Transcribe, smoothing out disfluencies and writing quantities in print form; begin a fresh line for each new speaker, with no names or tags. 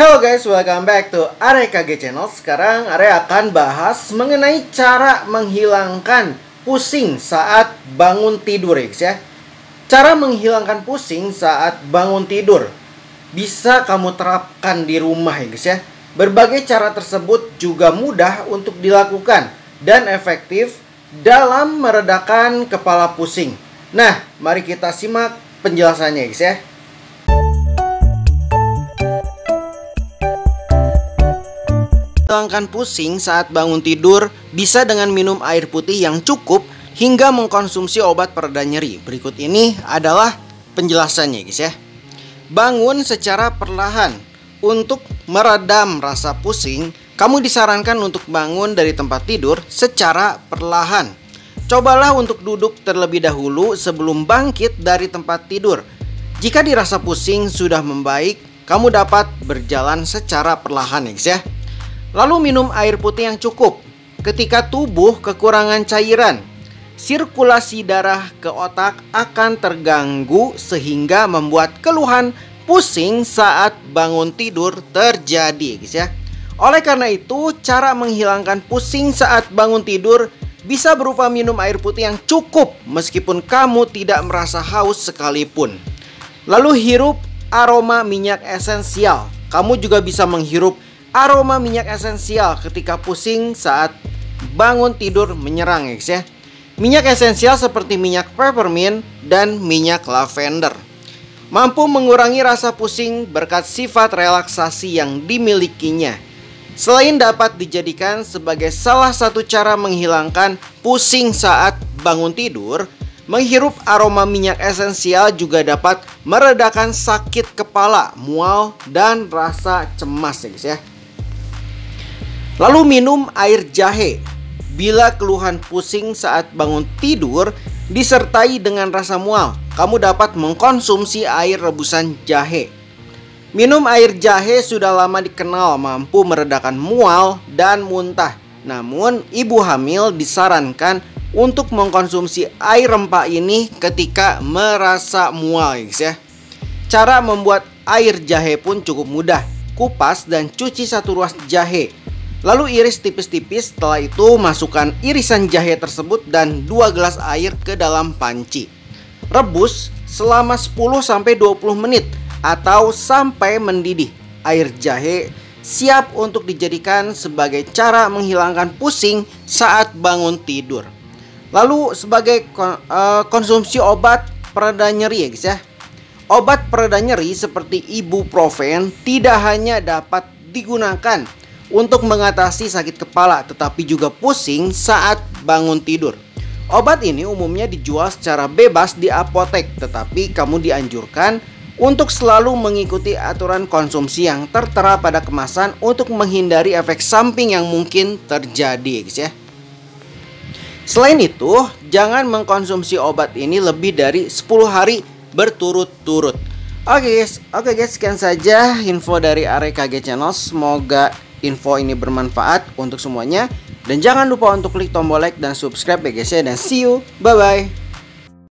Hello guys, welcome back to AreKG Channel. Sekarang Are akan bahas mengenai cara menghilangkan pusing saat bangun tidur ya guys ya. Cara menghilangkan pusing saat bangun tidur bisa kamu terapkan di rumah ya guys ya. Berbagai cara tersebut juga mudah untuk dilakukan dan efektif dalam meredakan kepala pusing. Nah, mari kita simak penjelasannya guys ya. Menghilangkan pusing saat bangun tidur bisa dengan minum air putih yang cukup hingga mengkonsumsi obat pereda nyeri. Berikut ini adalah penjelasannya guys ya. Bangun secara perlahan. Untuk meredam rasa pusing, kamu disarankan untuk bangun dari tempat tidur secara perlahan. Cobalah untuk duduk terlebih dahulu sebelum bangkit dari tempat tidur. Jika dirasa pusing sudah membaik, kamu dapat berjalan secara perlahan ya guys ya. Lalu minum air putih yang cukup. Ketika tubuh kekurangan cairan, sirkulasi darah ke otak akan terganggu sehingga membuat keluhan pusing saat bangun tidur terjadi guys ya. Oleh karena itu, cara menghilangkan pusing saat bangun tidur bisa berupa minum air putih yang cukup meskipun kamu tidak merasa haus sekalipun. Lalu hirup aroma minyak esensial. Kamu juga bisa menghirup aroma minyak esensial ketika pusing saat bangun tidur menyerang ya guys ya. Minyak esensial seperti minyak peppermint dan minyak lavender mampu mengurangi rasa pusing berkat sifat relaksasi yang dimilikinya. Selain dapat dijadikan sebagai salah satu cara menghilangkan pusing saat bangun tidur, menghirup aroma minyak esensial juga dapat meredakan sakit kepala, mual, dan rasa cemas ya guys ya. Lalu minum air jahe. Bila keluhan pusing saat bangun tidur disertai dengan rasa mual, kamu dapat mengkonsumsi air rebusan jahe. Minum air jahe sudah lama dikenal mampu meredakan mual dan muntah. Namun, ibu hamil disarankan untuk mengkonsumsi air rempah ini ketika merasa mual guys ya. Cara membuat air jahe pun cukup mudah. Kupas dan cuci satu ruas jahe. Lalu iris tipis-tipis, setelah itu masukkan irisan jahe tersebut dan 2 gelas air ke dalam panci. Rebus selama 10-20 menit atau sampai mendidih. Air jahe siap untuk dijadikan sebagai cara menghilangkan pusing saat bangun tidur. Lalu sebagai konsumsi obat pereda nyeri ya guys ya. Obat pereda nyeri seperti ibuprofen tidak hanya dapat digunakan untuk mengatasi sakit kepala, tetapi juga pusing saat bangun tidur. Obat ini umumnya dijual secara bebas di apotek, tetapi kamu dianjurkan untuk selalu mengikuti aturan konsumsi yang tertera pada kemasan untuk menghindari efek samping yang mungkin terjadi guys ya. Selain itu, jangan mengkonsumsi obat ini lebih dari 10 hari berturut-turut. Oke guys, sekian saja info dari AreKG Channel. Semoga info ini bermanfaat untuk semuanya. Dan jangan lupa untuk klik tombol like dan subscribe ya guys ya. Dan see you, bye bye.